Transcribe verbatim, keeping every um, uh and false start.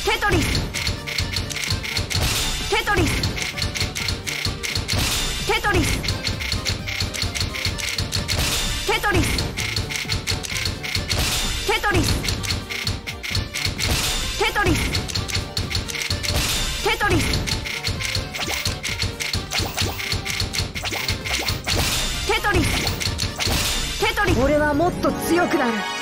テトリステトリステトリステトリステトリステトリステトリステトリステトリス。俺はもっと強くなる。